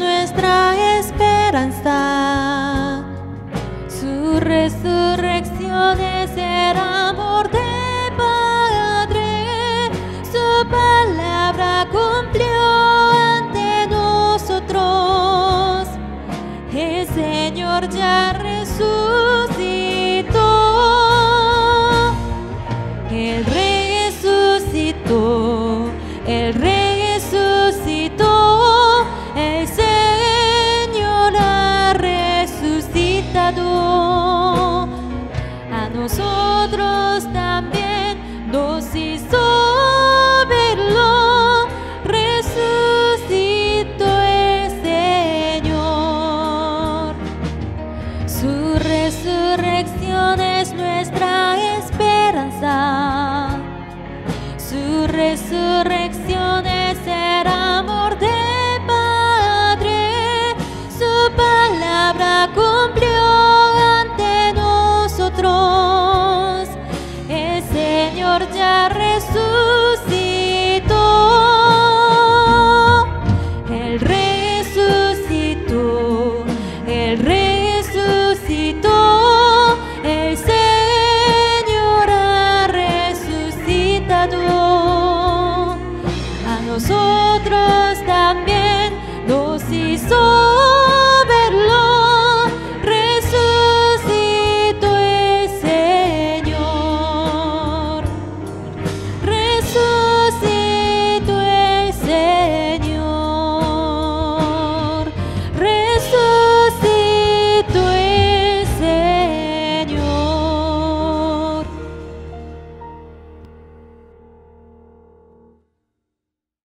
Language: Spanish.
nuestra esperanza. Su resurrección es el amor de Padre. Su palabra cumplió ante nosotros. El Señor ya resucitó. El Rey resucitó. El Rey resucitó. El Señor ha resucitado. A nosotros también nos hizo verlo. Resucitó el Señor. Su resurrección es nuestra esperanza. Su resurrección es el amor de Padre. Su palabra cumplió ante nosotros. El Señor ya resucitó. El Rey resucitó. El Rey resucitó. El Señor ha resucitado. A nosotros también nos hizo